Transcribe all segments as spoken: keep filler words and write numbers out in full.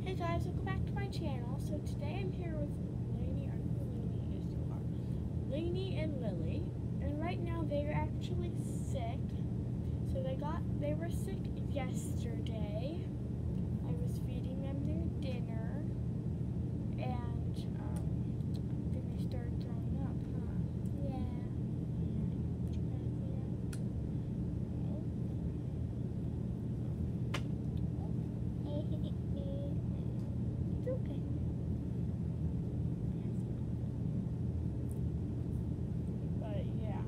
Hey guys, welcome back to my channel. So today I'm here with Lanie, or Lanie is you are, Lanie and Lilly, and right now they are actually sick. So they got, they were sick yesterday. I was feeding them their dinner, and um, then they started throwing up, huh? Yeah. Okay. But yeah,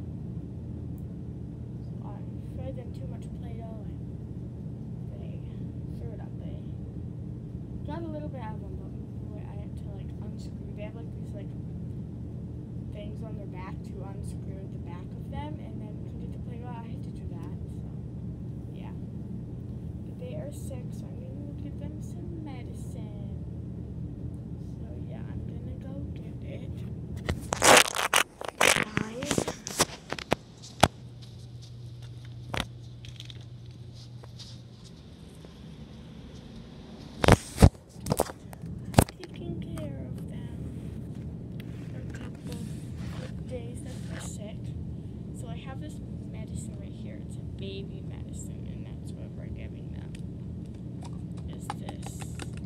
so I fed them too much Play-Doh and they threw it up. They got a little bit out of them, but I had to like unscrew. They have like these like things on their back to unscrew the back of them, and then to get the Play-Doh, I had to do that. So yeah, but they are sick, so I'm gonna give them some medicine. Days that they're sick. So I have this medicine right here. It's a baby medicine, and that's what we're giving them. Is this.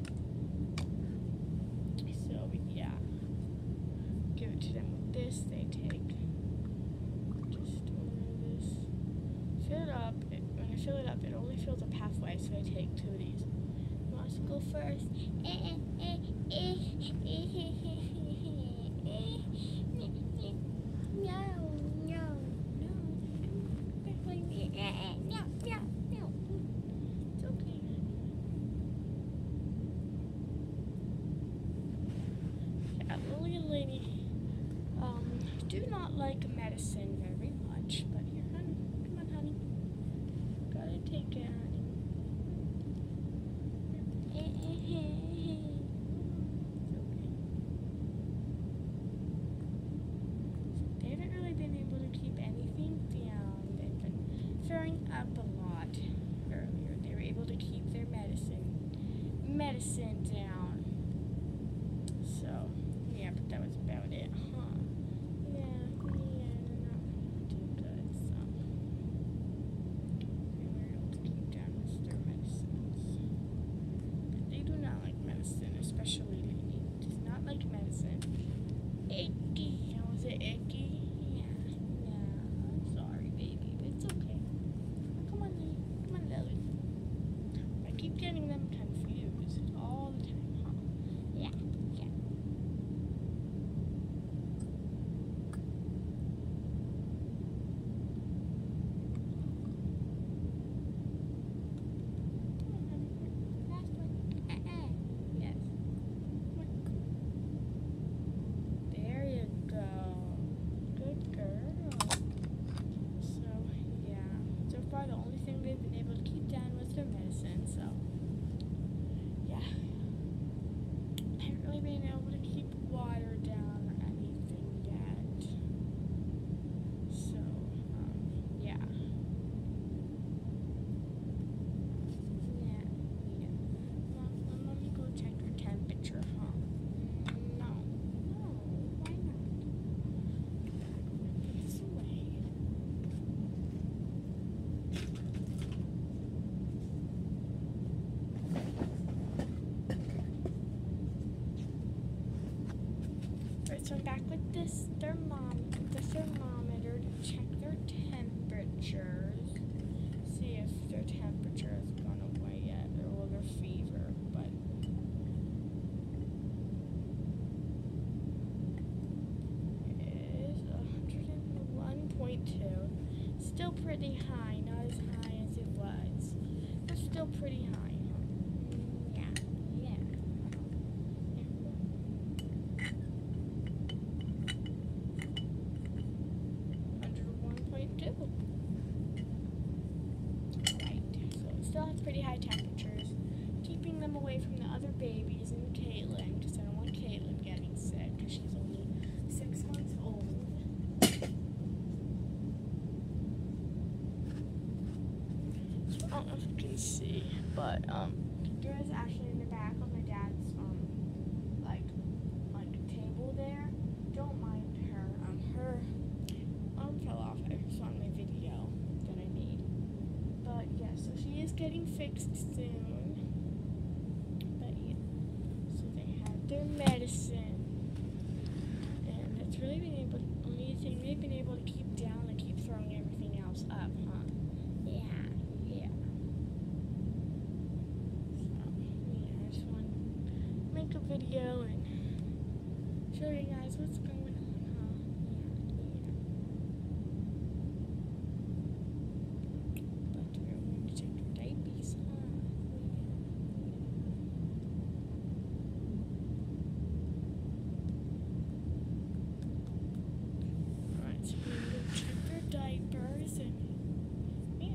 So yeah. Give it to them with this. They take just one of this. Fill it up. It, when I fill it up, it only fills up halfway, so I take two of these. Who wants to go first? No, no, no. No, no, no. It's okay. Yeah, Lilly and Lanie um, do not like medicine very much, but here, honey. Come on, honey. Gotta take it, honey. Throwing up a lot earlier. They were able to keep their medicine medicine down. So yeah, but that was about it, huh? Yeah, yeah, not too good. So they were able to keep down with their medicines. But they do not like medicine, especially Lanie. Does not like medicine. Icky. Was it icky? Getting them confused all the time, huh? Yeah, yeah. Come on, honey. Last one. Uh-uh. Yes. There you go. Good girl. So, yeah. So far, the only thing they've been able to keep down was their medicine, so. Yeah, I haven't really been able to keep water down or anything yet. So, um, yeah. Yeah, yeah. Well, let me go check her temperature, huh? No, no, why not? Put this away. So I'm back with this thermom the thermometer to check their temperatures. See if their temperature has gone away yet, or their fever. But it is one hundred one point two. Still pretty high, not as high as it was, but still pretty high. Still has pretty high temperatures, keeping them away from the other babies and Caitlin, because I don't want Caitlin getting sick, because she's only six months old. So I don't know if you can see, but um, there is actually in the back of my dad's fixed soon. But yeah, so they have their medicine. And it's really been able, only thing they've been able to keep down and keep throwing everything else up, huh? Yeah, yeah. So, yeah, I just want to make a video and show you guys what's going on, huh? Yeah, yeah. But we're going to check your diapers, huh? Yeah. Alright, so we're going to check their diapers and yeah.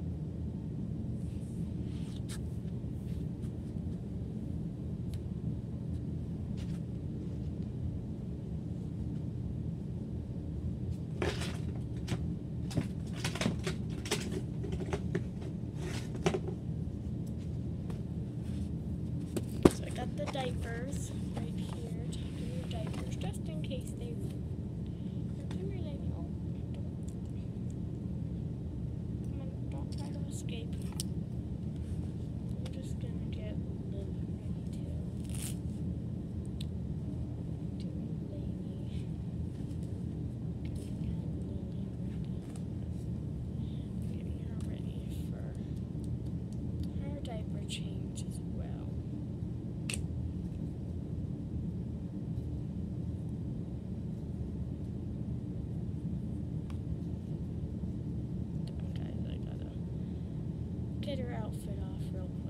So I got the diapers right here. Checking your diapers just in case they come here, Lily. Oh, don't. Come on, don't try to escape. I'm just gonna get Lily ready to do Lily. Getting her ready for her diaper change as well. Guys, I gotta get her outfit off real quick.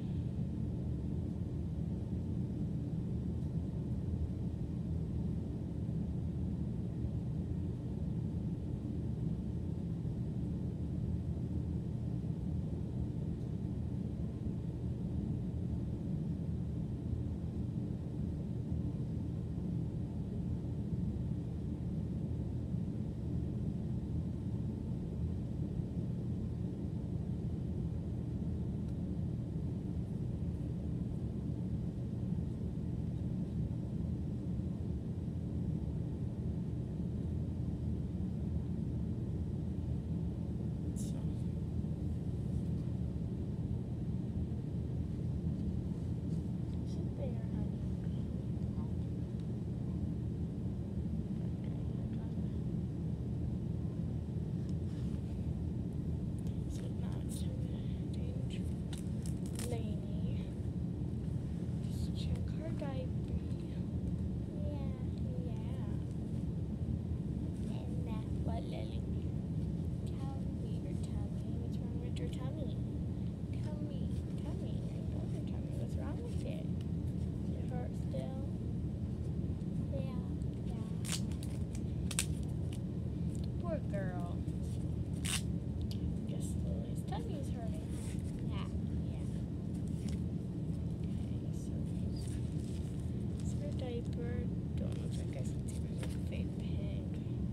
So, sit there, honey. So now it's time to change Lanie. Just check her diaper. Yeah, yeah. And that what, Lily? Tell me your tummy. What's wrong with your tummy? Tell me, tell me. I know your tummy. What's wrong with it? Does it hurt still? Yeah, yeah. Poor girl. Guess Lily's tummy is hurting. Yeah, yeah. Okay, so it's her diaper. Don't look like I can see her fake pink.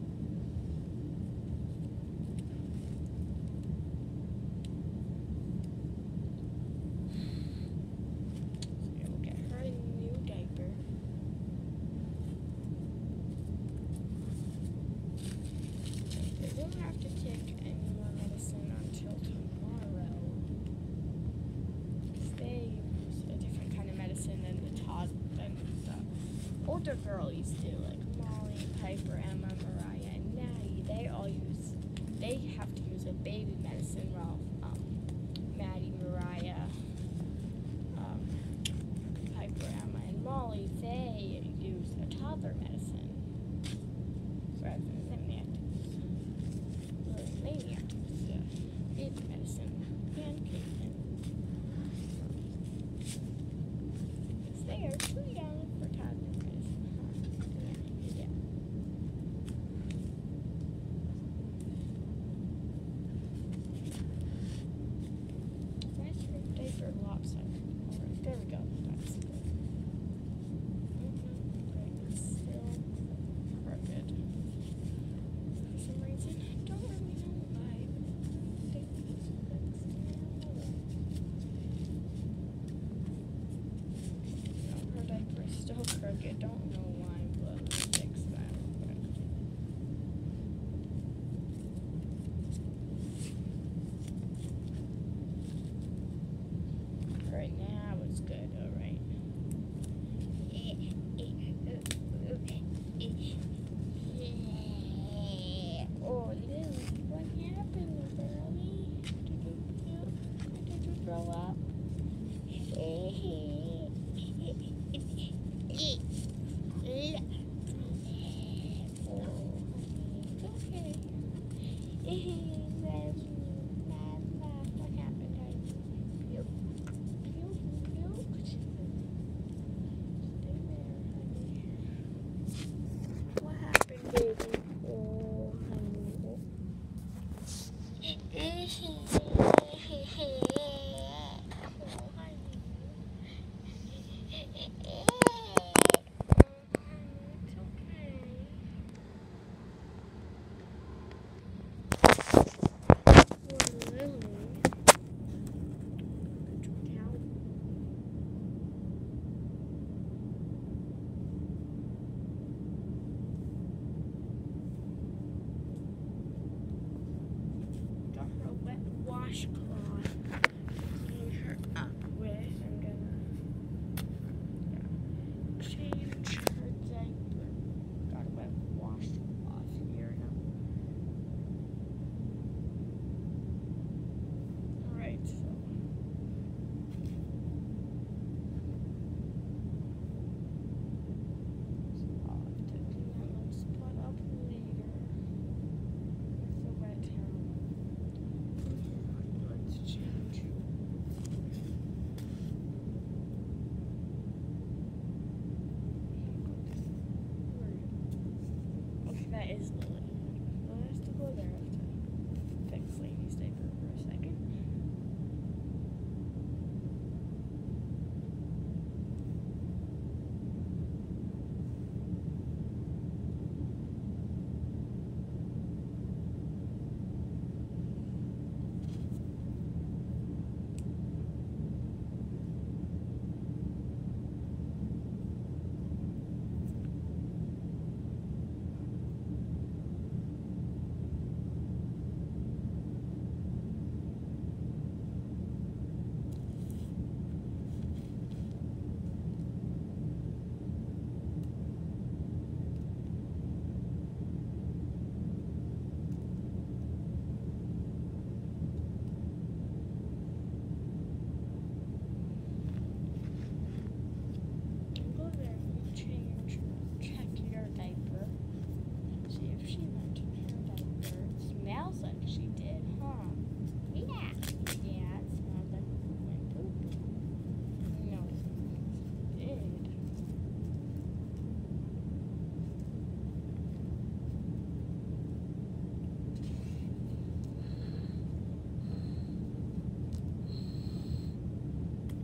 So yeah, we'll get her a new diaper. They won't have to take any more medicine until tomorrow. Because they use a different kind of medicine than the tod than the older girlies do, like Molly, Piper, Emma, Mariah, and Maddie. They all use, they have to use a baby medicine, while um, Maddie, Mariah, um, Piper, Emma, and Molly, they use a toddler medicine. Rather than they have to use, well, Lanie have to use the baby medicine and Caitlin. Because they are too young for toddler medicine, huh? Yeah, yeah. Why is your diaper lopsided? Alright, there we go. That's good. Mm-hmm. Great. It's still crooked. For some reason, I don't really know why, but I think it's fixed now. No, her diaper is still crooked. Don't know why, but let me fix that real quick. Washcloth clean her up with. I'm gonna yeah, change her diaper. Got a wet washcloth here now. Alright, so I'll have to clean that little spot up later with the wet towel. Let's change. Okay, that is Lilly. Lilly has to go there. I have to fix Lanie's diaper for a second.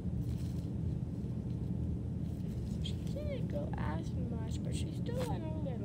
Go as much, but she still went over there.